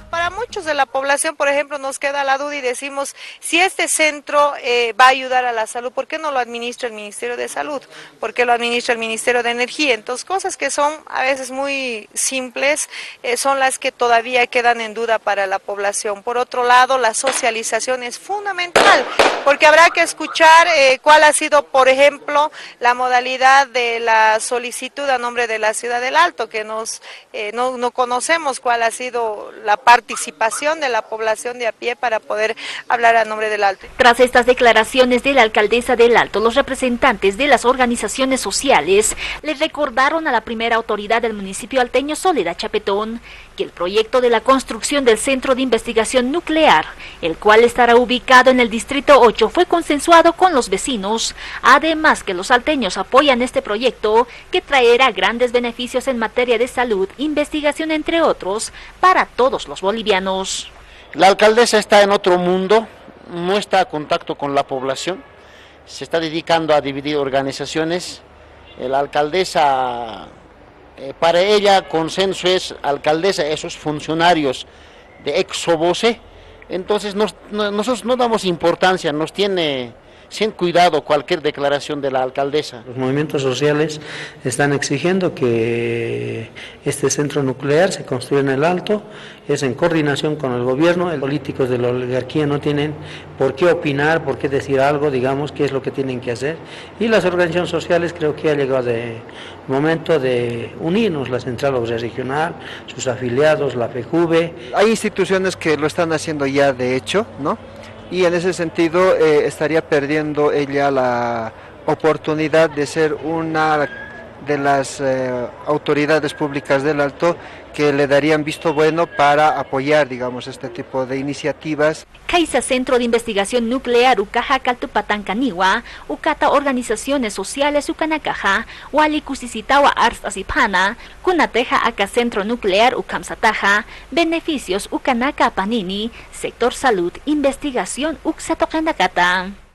para muchos de la población, por ejemplo, nos queda la duda y decimos, si este centro va a ayudar a la salud, ¿por qué no lo administra el Ministerio de Salud? ¿Por qué lo administra el Ministerio de Energía? Entonces, cosas que son a veces muy simples, son las que todavía quedan en duda para la población. Por otro lado, la socialización es fundamental, porque habrá que escuchar cuál ha sido, por ejemplo, la modalidad de la solicitud a nombre de la Ciudad del Alto, que no conocemos cuál ha sido la participación de la población de a pie para poder hablar a nombre del Alto. Tras estas declaraciones de la alcaldesa del Alto, los representantes de las organizaciones sociales le recordaron a la primera autoridad del municipio alteño, Soledad Chapetón, que el proyecto de la construcción del Centro de Investigación Nuclear, el cual estará ubicado en el Distrito 8, fue consensuado con los vecinos, además que los alteños apoyan este proyecto que traerá grandes beneficios en materia de salud, investigación, entre otros, para todos los bolivianos. La alcaldesa está en otro mundo, no está en contacto con la población, se está dedicando a dividir organizaciones. La alcaldesa, para ella, consenso es alcaldesa, esos funcionarios de ex-voce. Entonces nosotros no damos importancia, nos tiene sin cuidado cualquier declaración de la alcaldesa. Los movimientos sociales están exigiendo que este centro nuclear se construya en el Alto, es en coordinación con el gobierno. Los políticos de la oligarquía no tienen por qué opinar, por qué decir algo, digamos, qué es lo que tienen que hacer. Y las organizaciones sociales creo que ha llegado el momento de unirnos, la Central Obrera Regional, sus afiliados, la FEJUVE. Hay instituciones que lo están haciendo ya de hecho, ¿no? Y en ese sentido estaría perdiendo ella la oportunidad de ser una de las autoridades públicas del Alto que le darían visto bueno para apoyar, digamos, este tipo de iniciativas. Caixa Centro de Investigación Nuclear Ucaja Caltupatancanigua, Ucata Organizaciones Sociales Ucanacaja, Wali Kusisitawa Arstasipana, Kunateja Aka Centro Nuclear Ucamsataja, Beneficios Ucanaka Panini, Sector Salud, Investigación Uxatokenacata.